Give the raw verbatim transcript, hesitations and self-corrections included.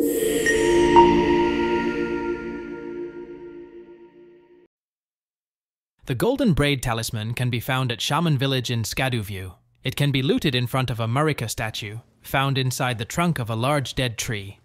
The Golden Braid Talisman can be found at Shaman Village in Shadow. It can be looted in front of a Marika statue, found inside the trunk of a large dead tree.